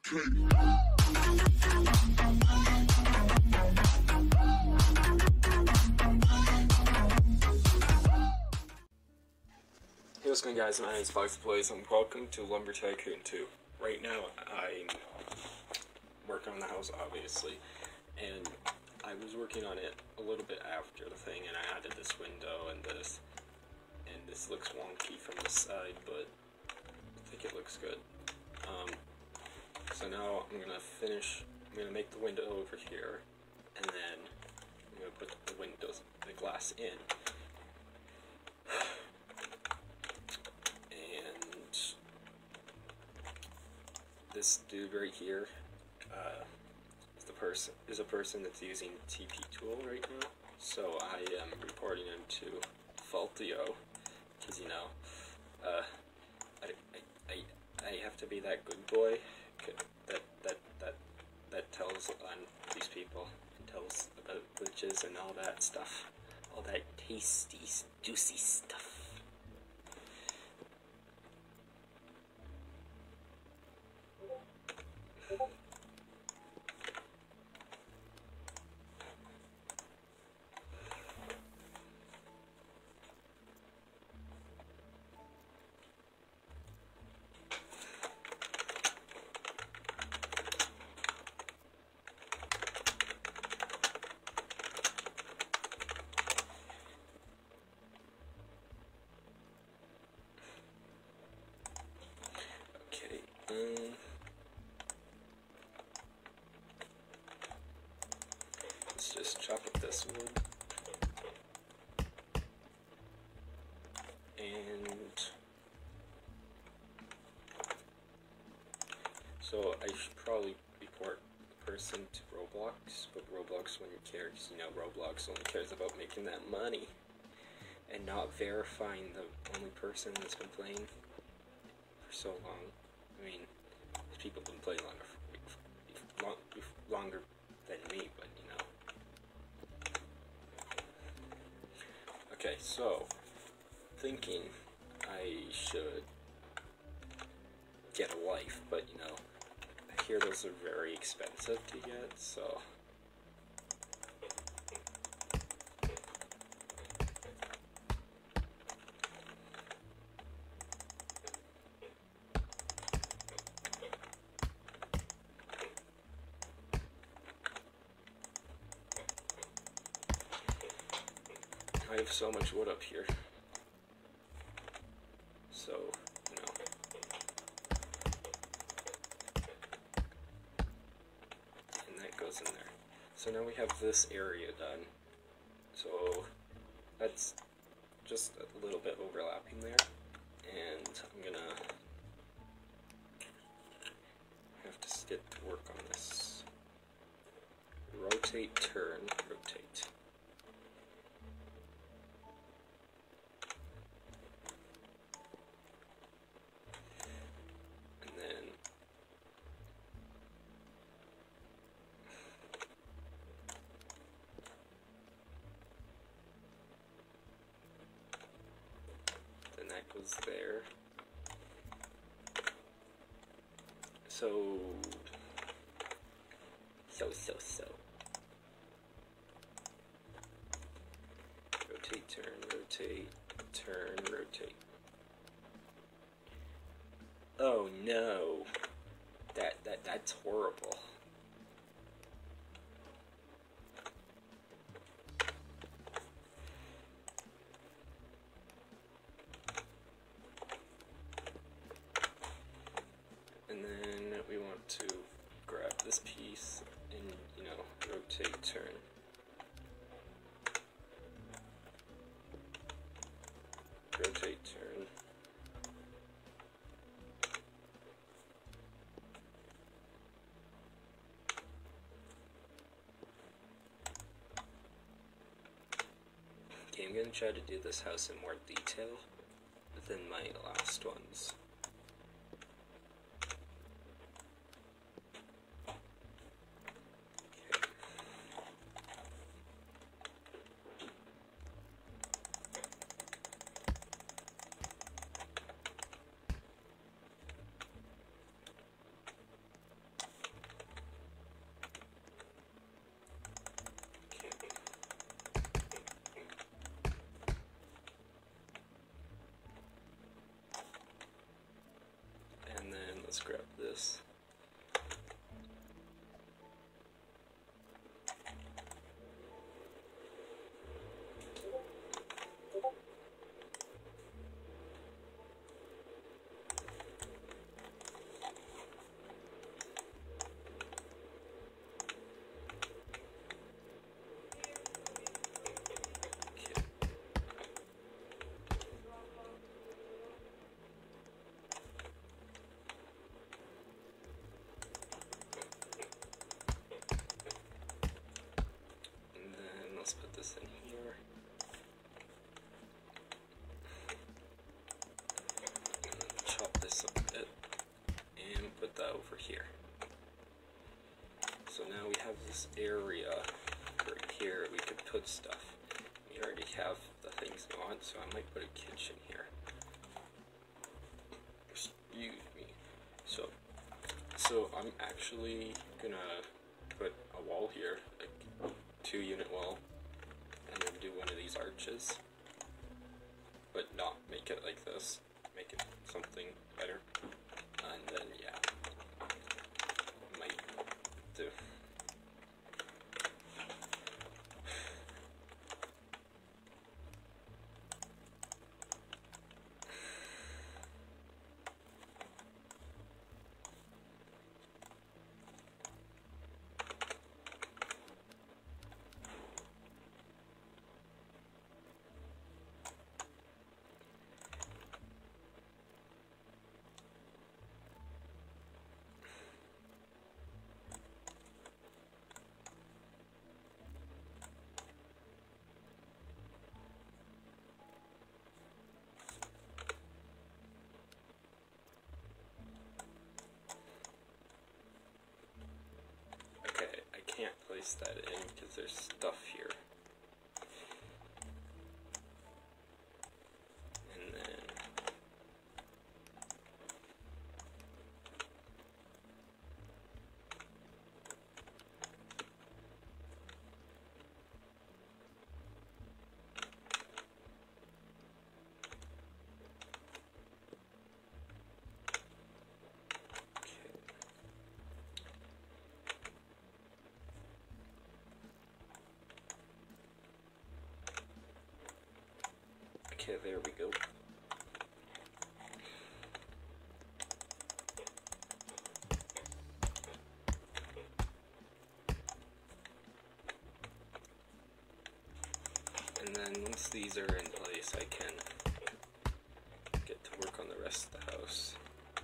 Hey, what's going on, guys? My name is Fox Plays and welcome to Lumber Tycoon 2. Right now, I'm working on the house, obviously, and I was working on it a little bit after the thing, and I added this window and this looks wonky from the side, but I think it looks good. So now I'm gonna make the window over here, and then I'm gonna put the glass in. This dude right here is a person that's using TP tool right now, so I am reporting him to Faultio, because I have to be that good boy that tells on these people and tells about glitches and all that stuff, all that tasty, juicy stuff. Let's just chop up this wood, and so I should probably report the person to Roblox, but Roblox wouldn't care, because Roblox only cares about making that money and not verifying the only person that's been playing for so long. I mean, people have been playing longer than me, but Okay, so, thinking I should get a life, but I hear those are very expensive to get, so I have so much wood up here, so, and that goes in there. So now we have this area done, so that's just a little bit overlapping there, and I'm gonna have to get to work on this. Rotate, turn, rotate. That goes there. So. Rotate, turn, rotate. Oh no. That's horrible. And then we want to grab this piece and, rotate, turn. Rotate, turn. Okay, I'm going to try to do this house in more detail than my last ones. let's grab this. Let's put this in here. And then chop this up a bit and put that over here. So now we have this area right here we could put stuff. We already have the things we want, so I might put a kitchen here. Excuse me. So I'm actually gonna put a wall here, like 2-unit wall. And then do one of these arches, but not make it like this, make it something better, and then yeah, might do. Can't place that in because there's stuff here. And then okay, there we go. And then once these are in place, I can get to work on the rest of the house.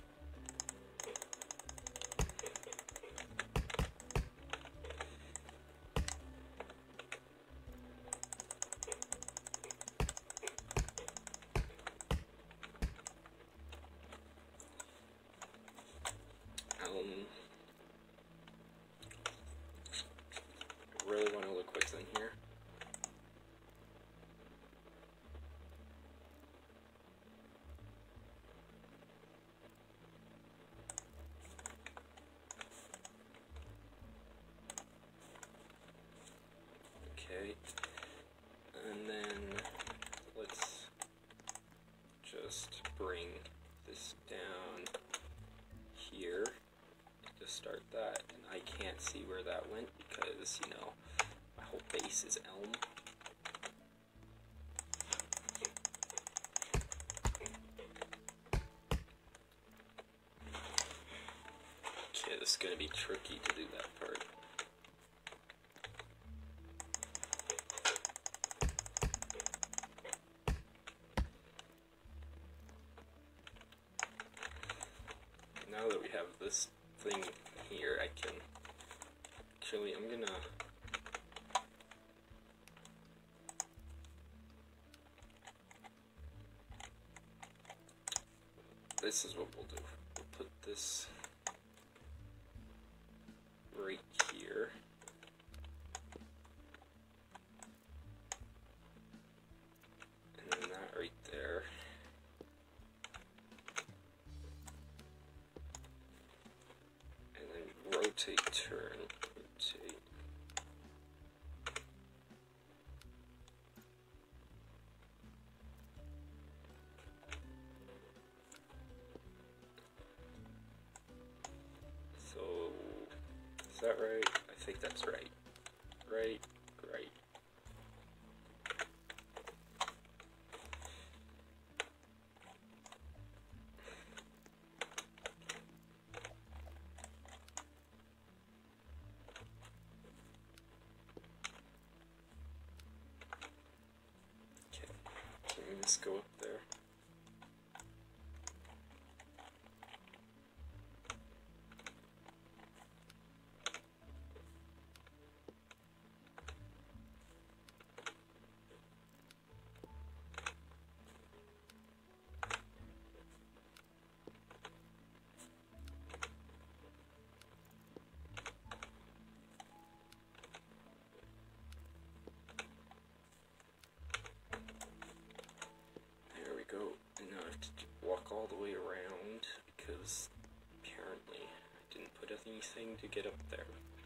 I really want to look what's in here. Okay, and then let's just bring this down here to start that, and I can't see where that went because, you know, my whole base is elm. Okay, this is going to be tricky to do that part. Now that we have this thing here, I can actually, I'm gonna this is what we'll do. We'll put this right here. And then that right there. Rotate, turn, rotate. that right? I think that's right. Right. Okay, can we just go up there? Go, and now I have to walk all the way around because apparently I didn't put anything to get up there.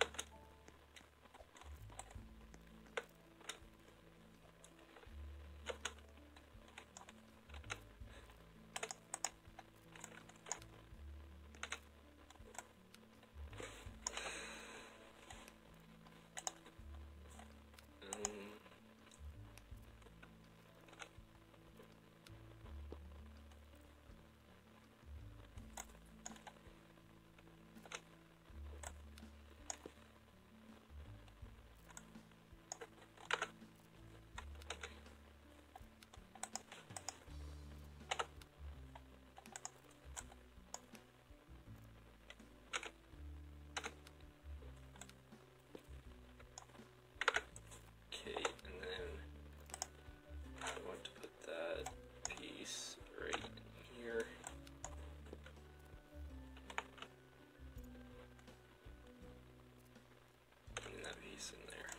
In there.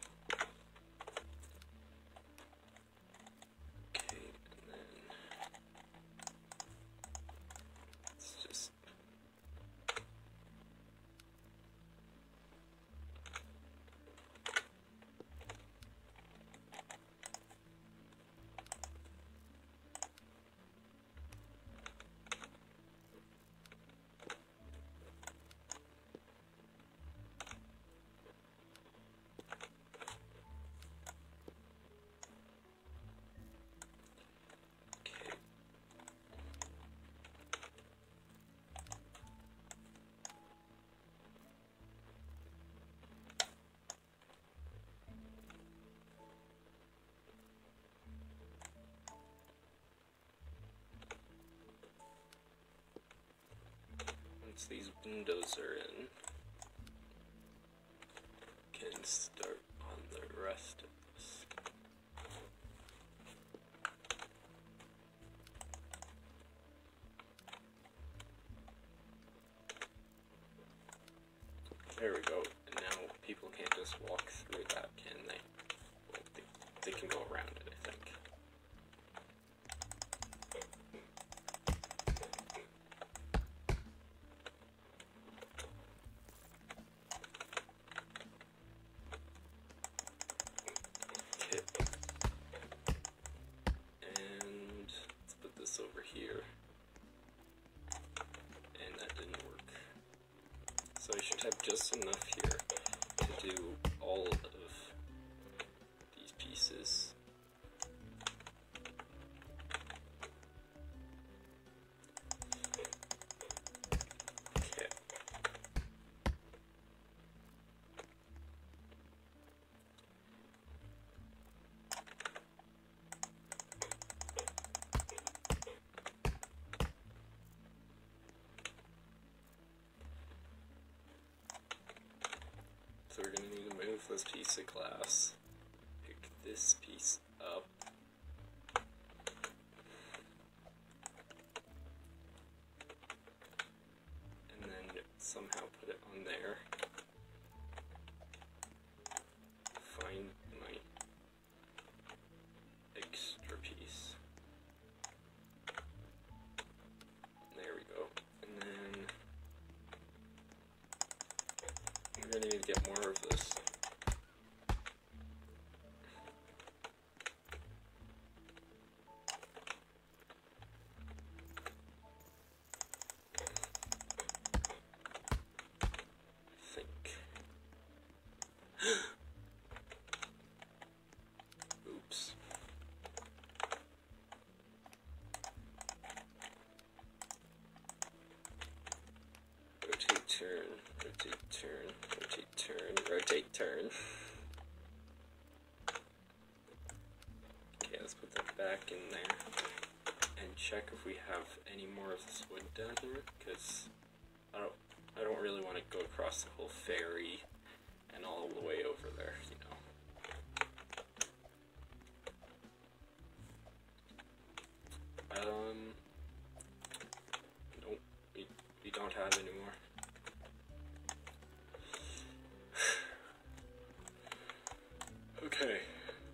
Okay, and then it's just once these windows are in, can start on the rest of this. There we go. And now people can't just walk through that, can they? Well, they can go around it, I think. And let's put this over here. And that didn't work. So I should have just enough here to do all of these pieces. Okay. So we're going to need to move this piece of glass, pick this piece up, and then somehow put it on there. Find my extra piece. There we go. And then we're going to need to get more of this. I think. turn, rotate, turn, rotate, turn, rotate, turn. Okay, let's put that back in there and check if we have any more of this wood down here, because I don't really want to go across the whole ferry and all the way over there, you know. Nope, we don't have any more. Okay.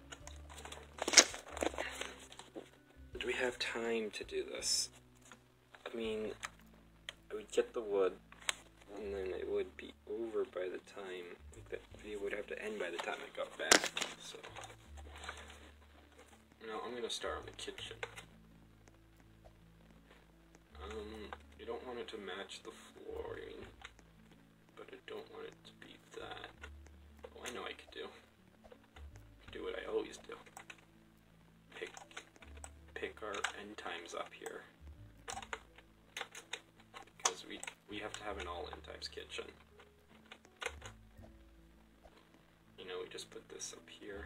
Do we have time to do this? I mean, I would get the wood, and then it would be over by the time, it would have to end by the time I got back, so. Now I'm gonna start on the kitchen. You don't want it to match the flooring, but I don't want it to be that. Oh, I know I could do. Do what I always do. Pick our end times up here. Because we have to have an all end times kitchen. You know, we just put this up here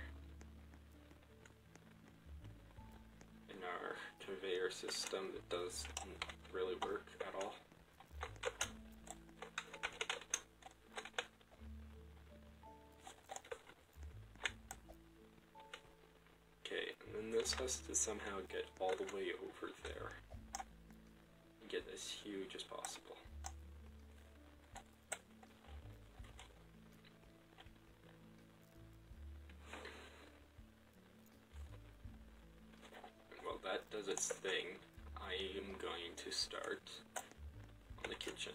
in our conveyor system that doesn't really work at all. Okay, and then this has to somehow get all the way over there and get as huge as possible. While that does its thing, I am going to start on the kitchen.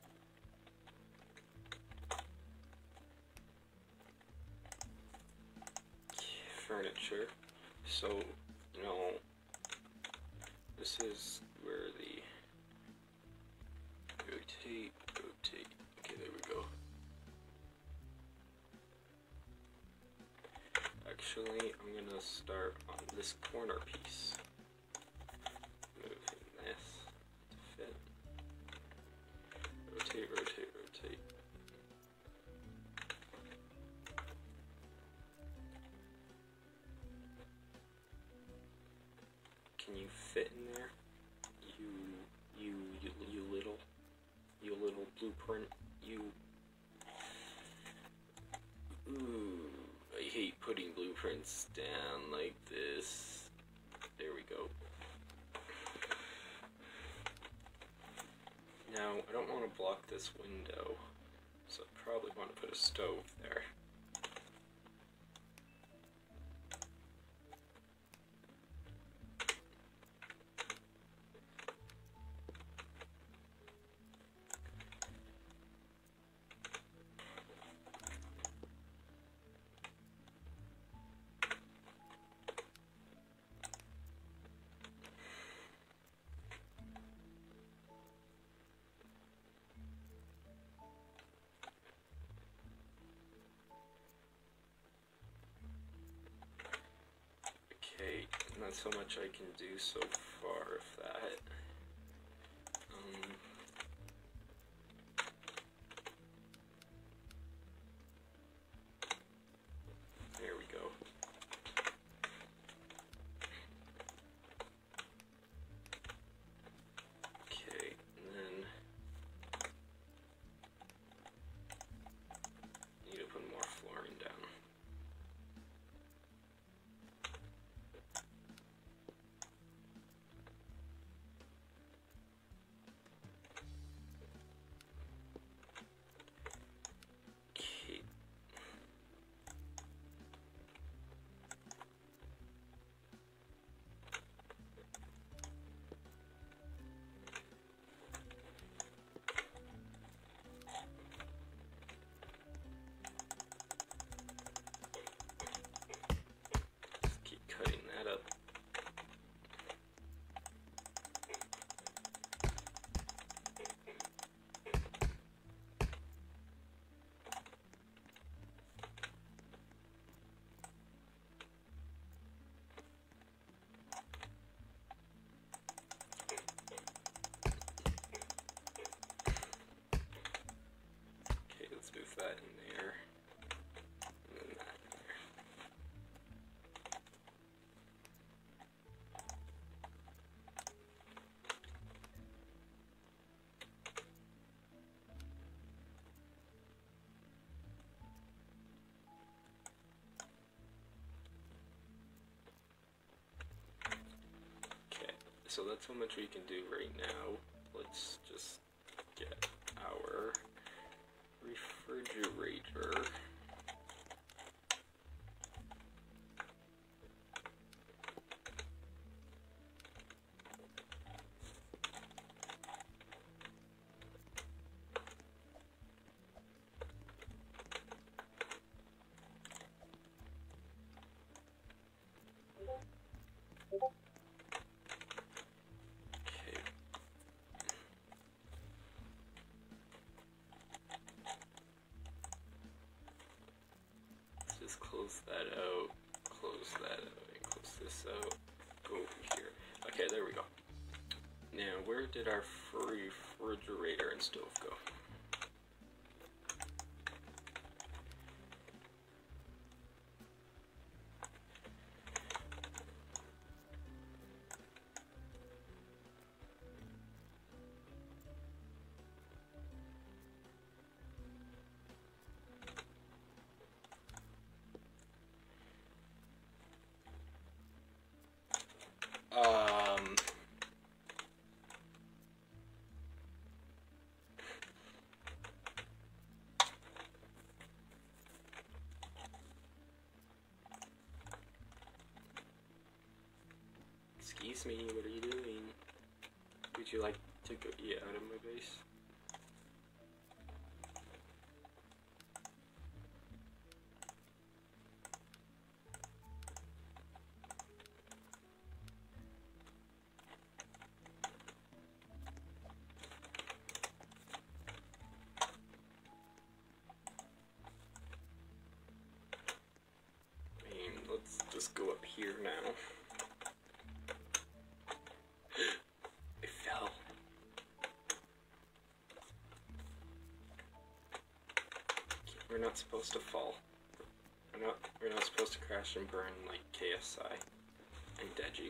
Furniture. So, you know, this is where the rotate. Okay, there we go. Actually, I'm gonna start on this corner piece. Moving this to fit. Rotate. Can you fit in there? You little blueprint. Ooh, I hate putting blueprints down like this. There we go. Now, I don't want to block this window, so I probably want to put a stove there. Okay, not so much I can do so far of that. There we go. Okay, and then need to put more flooring down. so that's how much we can do right now. Let's just get our refrigerator. Just close that out, and close this out, go over here. Okay, there we go. Now, where did our refrigerator and stove go? Excuse me, what are you doing? Would you like to get out of my base? I mean, let's just go up here now. I fell. We're not supposed to fall. We're not supposed to crash and burn like KSI and Deji.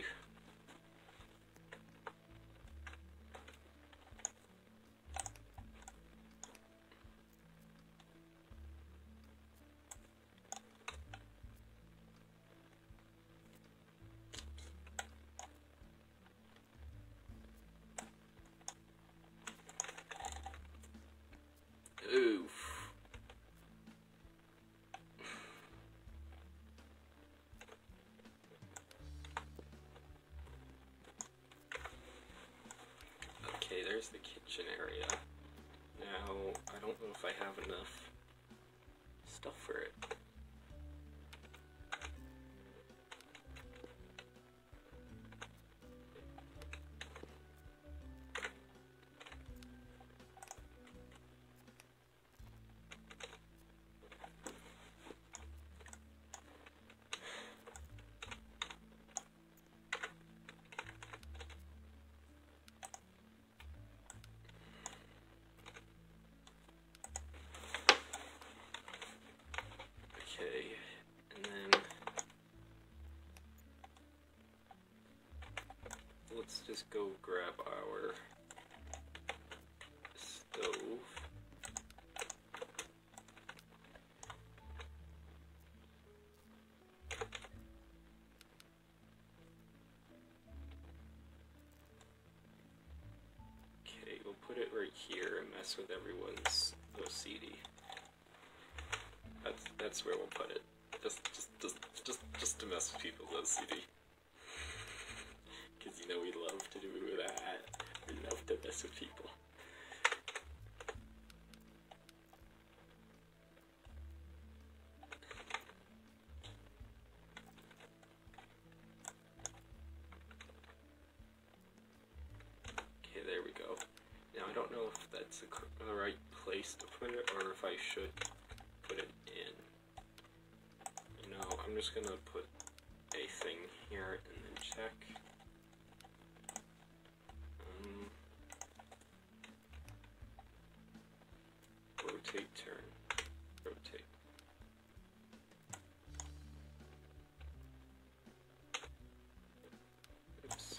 Oof. Okay, there's the kitchen area. Now, I don't know if I have enough stuff for it. Okay, and then let's just go grab our stove. Okay, we'll put it right here and mess with everyone's OCD. That's where we'll put it. Just to mess with people's OCD. Because you know we love to do that. We love to mess with people. Okay, there we go. Now I don't know if that's the right place to put it or if I should put it in. You know, I'm just gonna put a thing here and then check. Rotate, turn, rotate. Oops.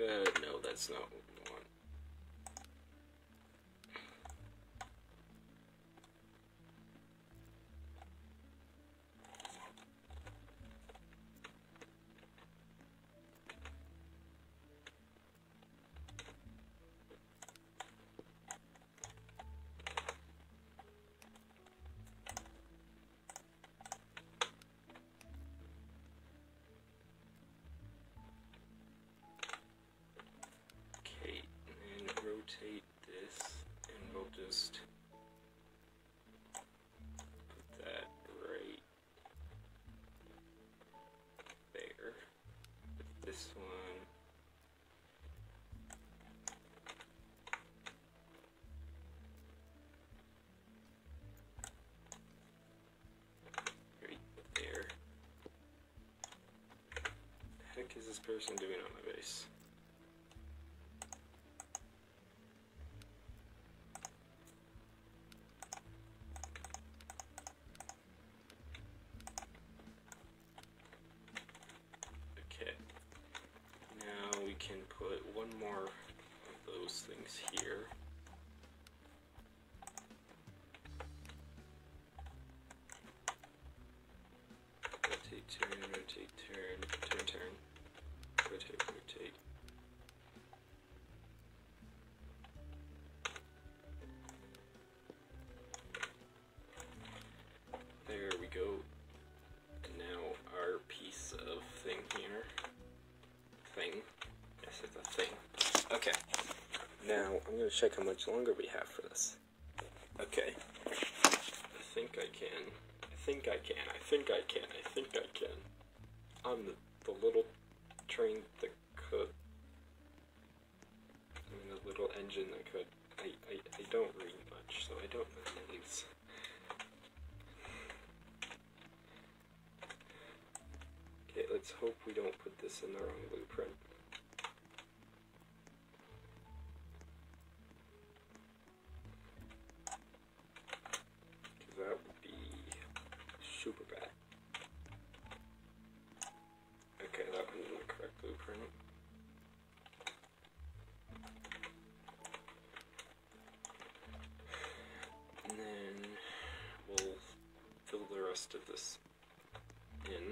No, that's not what we want. Rotate this, and we'll just put that right there. Put this one right there. What the heck is this person doing on my base? Can put one more of those things here. Rotate, turn, rotate, turn, turn, turn, rotate, rotate. There we go. And now our piece of thing here. Yes, it's a thing. Okay. Now, I'm going to check how much longer we have for this. Okay. I think I can. I think I can. I think I can. I think I can. On the little train that could. I mean, the little engine that could. I don't read much, so I don't know these. Okay, let's hope we don't put this in the wrong blueprint. Because that would be super bad. Okay, that one's in the correct blueprint. And then we'll fill the rest of this in.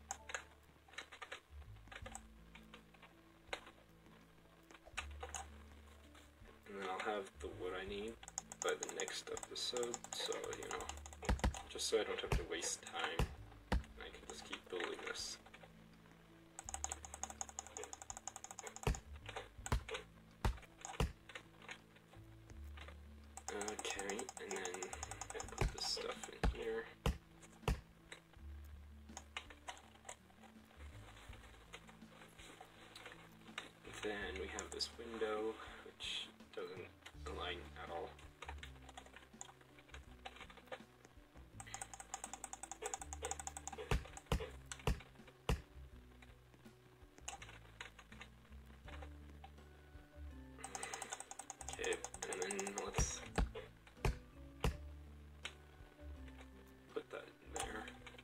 And then I'll have the wood I need by the next episode, so, you know, just so I don't have to waste time, I can just keep building this. Okay, and then I put this stuff in here. Then we have this window, which doesn't align at all. Okay, and then let's put that in there.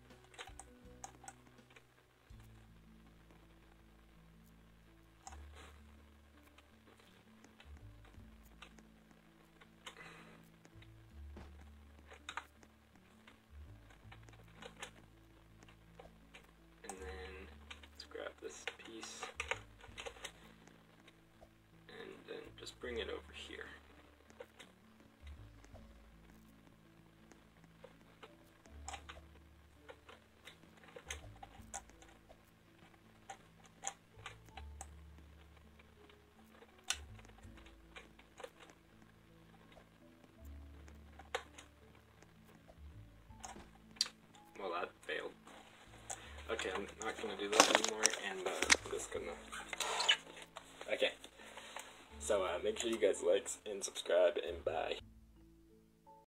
This piece, and then just bring it over here. Well, that failed. Okay, I'm not gonna do that anymore, and I'm just gonna. Okay. So make sure you guys like and subscribe, and bye.